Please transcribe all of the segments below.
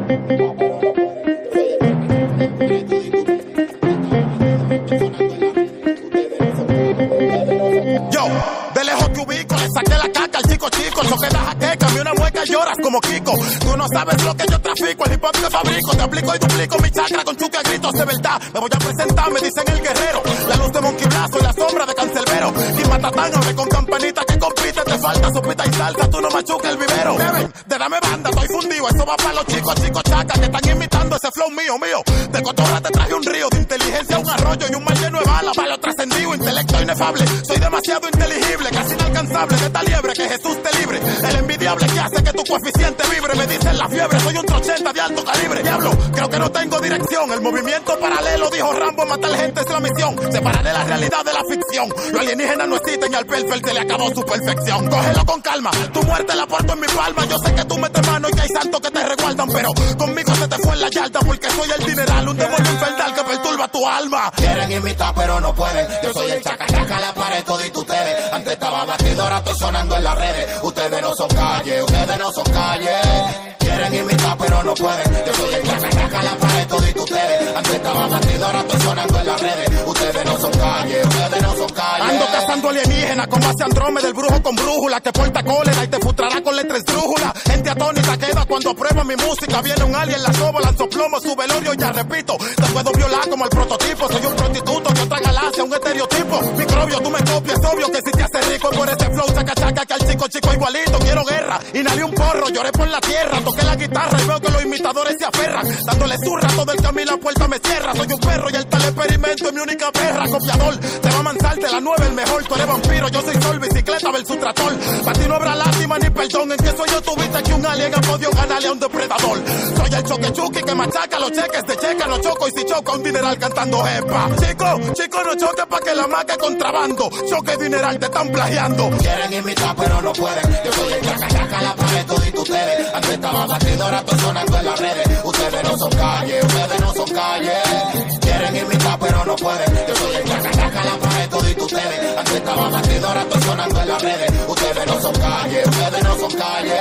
Yo, de lejos te ubico, le saqué la caca al chico. Eso que das a que cambié una mueca y lloras como Kiko. Tú no sabes lo que yo trafico, el hip hop que fabrico. Te aplico y duplico mi chakra con chuque a gritos de verdad. Me voy a presentar, me dicen el guerrero. La luz de Monkey Blazo y la sombra de Cancelbero. Y Matatán, abre con campanita que compite. Te falta sopita y salsa, tú no machuques el vivero. Deben de dame banda, estoy fundido. Eso va para los chicos chacas que están imitando ese flow mío. De cotorra te traje un río, de inteligencia un arroyo y un mar lleno de balas. Para lo trascendido, intelecto inefable. Soy demasiado inteligible, casi inalcanzable. De esta liebre que Jesús te libre. El envidiable que hace que tu coeficiente vibre. Me dicen la fiebre, soy un 80 de alto calibre. Diablo, creo que no tengo dirección. El movimiento paralelo, dijo Rambo, matar gente es la misión. Separaré la realidad de la ficción. Los alienígenas no existen y al perfect se le acabó su perfección. Cógelo con calma, tu muerte la porto en mi palma. Yo sé que tú metes mano y que hay santos que te resguardan, pero conmigo se te fue en la yarda porque soy el dineral, un demonio infernal que perturba tu alma. Quieren imitar pero no pueden. Yo soy el chaca, la pared todito ustedes. Antes estaba batido, ahora estoy sonando en las redes. Ustedes no son calle, ustedes no son calle. Quieren imitar pero no pueden. Yo soy el chaca, la pared todito ustedes. Antes estaba batido, ahora estoy sonando en las redes. Ustedes no son calle, ustedes no son calle. Ando cazando alienígenas como hace Andrómeda, el brujo con brújula que porta cólera y te frustrará con letras esdrújula. Gente atónita queda cuando aprueba mi música. Viene un alien, la soba, lanzo plomo, su velorio, ya repito. Te puedo violar como el prototipo. Soy un prostituto de otra galaxia, un estereotipo. Microbio, tú me copias, obvio que si te hace rico por ese flow, chaca, que al chico igualito. Quiero guerra, inhalé un porro, lloré por la tierra. Toqué la guitarra y veo que los imitadores se aferran. Dándole zurra, todo el camino la puerta me cierra. Soy un perro y el tal experimento es mi única perra. Copiador, te va a manzarte la 9 el mejor. Tú eres vampiro, yo soy sol, bicicleta versus tractor. Para ti no habrá lástima ni perdón. En que soy yo tuviste que un alien ha podido ganarle a un depredador. Soy el choque chuki que machaca los cheques de checa. No choco y si choco a un dineral cantando jepa. Chico, no choque pa' que la maque contrabando. Choque dineral, te están plagiando. Quieren imitar pero no pueden. Yo soy el chaca, la pared todito ustedes. Antes estaba batido, ahora estoy sonando en las redes. Ustedes no son calle, ustedes no son calle. Quieren imitar pero no pueden. Yo soy el chaca, la pared todito ustedes. Antes estaba batido, ahora estoy sonando en las redes. Ustedes no son calle, ustedes no son calle.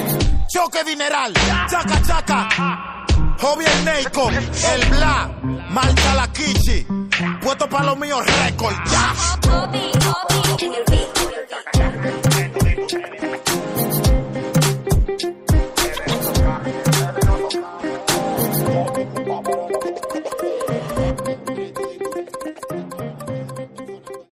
Choque dineral, chaca. Hobby el Neiko, el Bla, Malta la Kichi. Puesto para los míos récord, ya. Hobby en el beat.